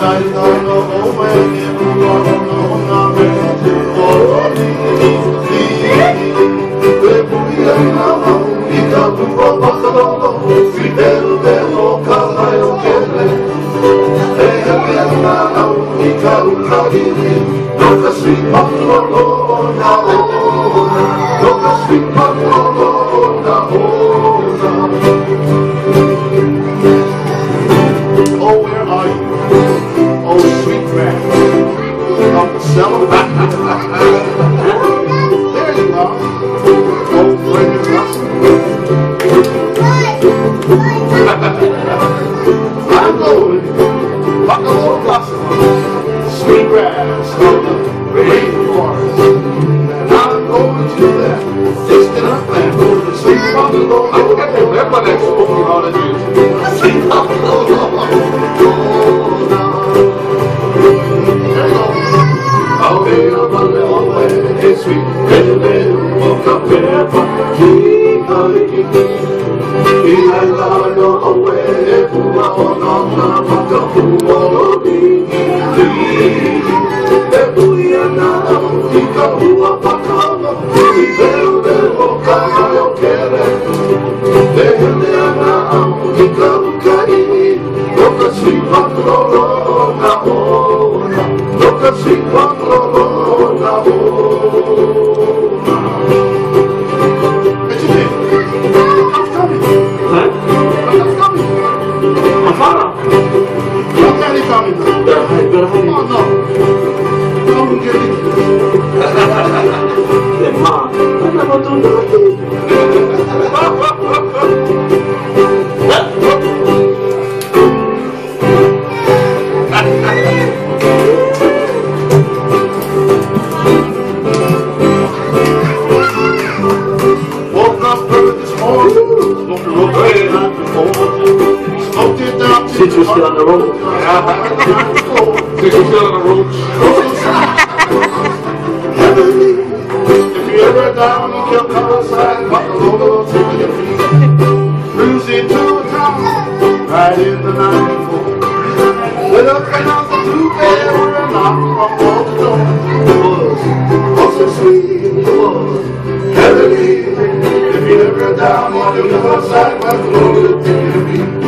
Since we're still on the road. Since we're still on the road. If you ever down in Keaukaha side, walk a little to your feet. Cruising to a town, right in the 94. Lit up and out the two-bed where a knock on wall to door. It was so sweet, it was heavenly. If you ever down on the Keaukaha side, walk a little to your feet.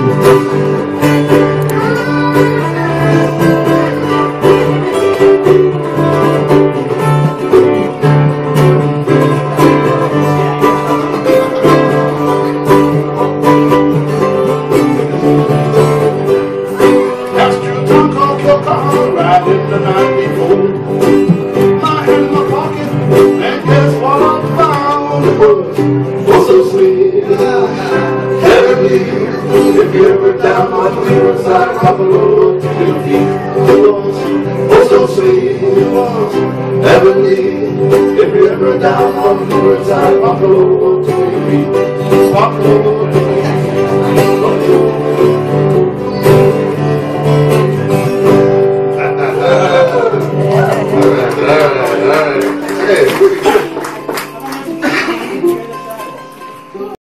If you ever down on the side, walk a little to your feet. Walk a little.